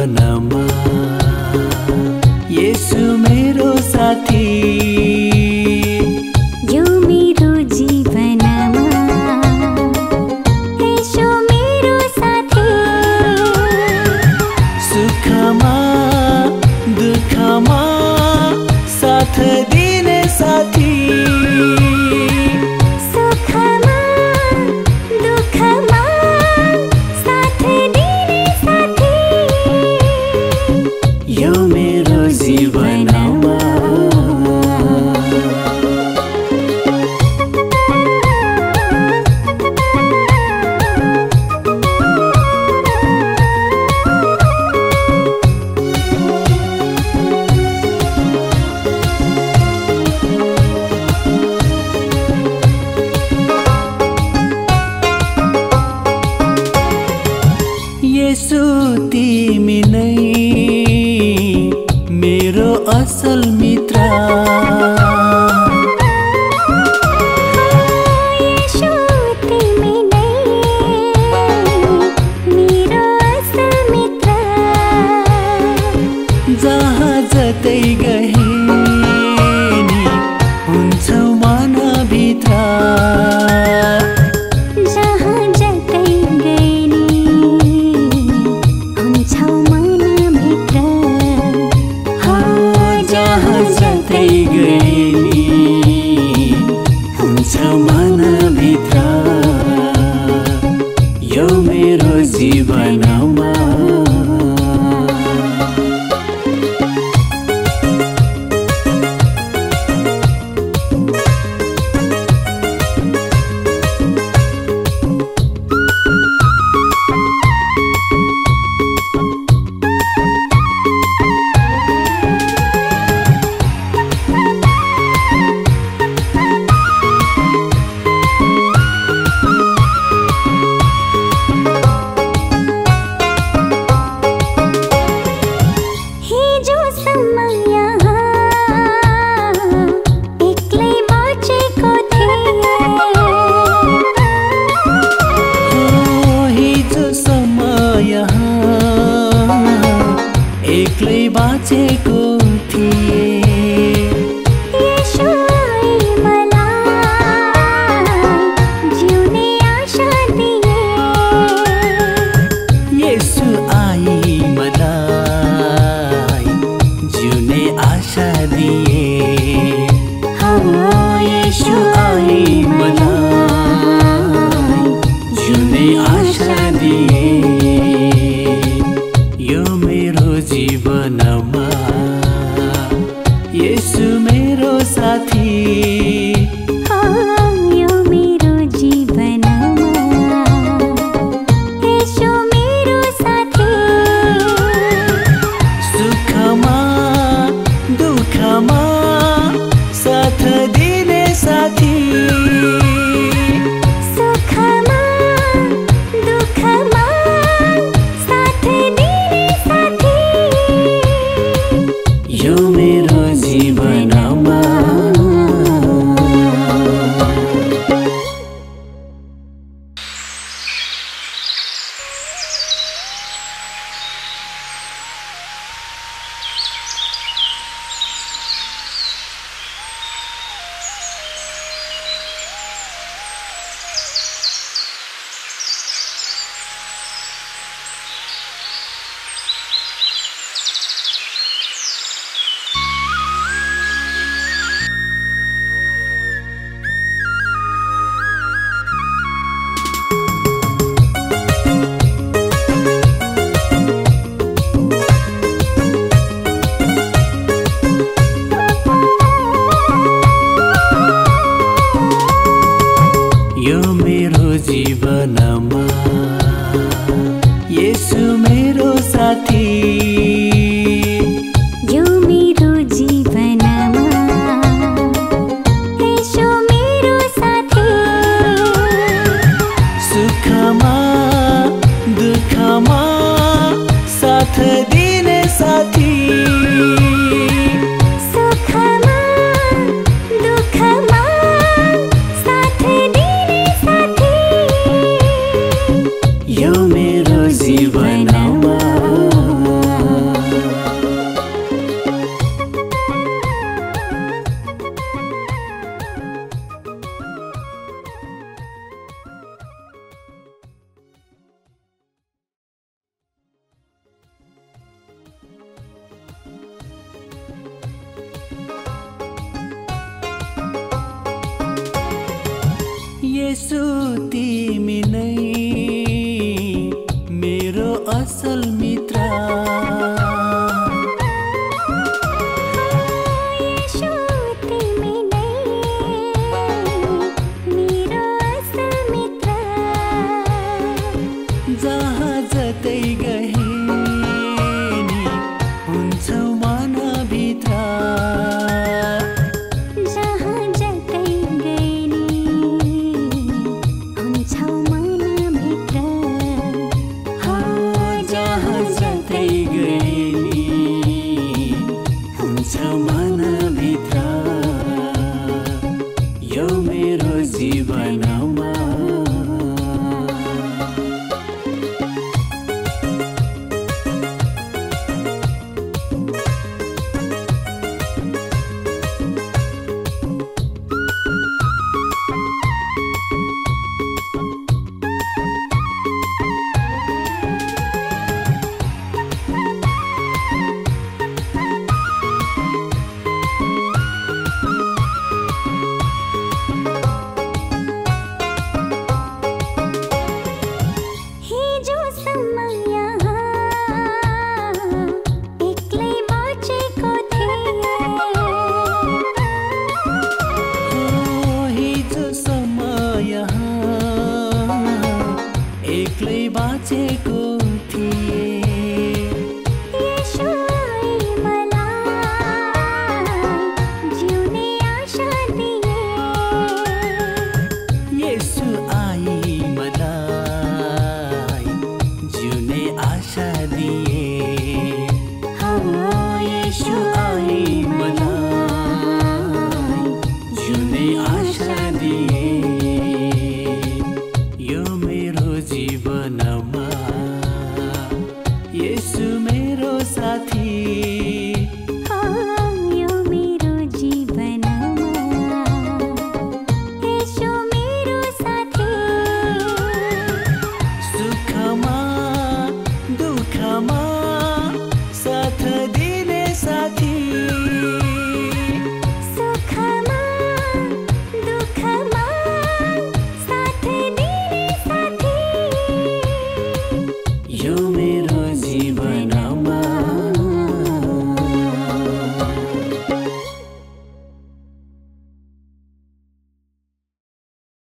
जीवनमा येशू मेरो साथी यो मेरो जीवनमा येशू मेरो साथी सुखमा दुःखमा साथ दिने साथी सुखमा दुःखमा साथ दिने साथी यो मेरो जीवनमा येशू तिमी नै मेरो असल मित्र येशू तिमी नै मेरो असल मित्र जहाँ जतै गए नि हुन्छौ मनभित्र जहाँ जतै गए नि हुन्छौ मनभित्र हो जहाँ जतै गए नि हुन्छौ मनभित्र यो मेरो जीवनमा एक्लै बाँचेको थिए येशू आई मलाई जिउने आशा दिए येशू आई मलाई जिउने आशा दिए हो येशू आई मलाई जिउने आशा दिए यो मेरो जीवनमा येशू मेरो साथी यो मेरो जीवनमा येशू मेरो साथी सुखमा दुःखमा साथ दिने साथी सुखमा दुःखमा येशू तिमी नै मेरो असल मित्र येशू तिमी नै मेरो असल मित्र जहाँ जतै गए नि हुन्छौ मनभित्र जहाँ जतै गए नि हुन्छौ मनभित्र हो जहाँ जतै गए नि हुन्छौ मनभित्र यो मेरो जीवनमा हिजोसम्म यहाँ एक्लै बाँचेको हिजोसम्म यहाँ एक्लै बाँचेको थिएँ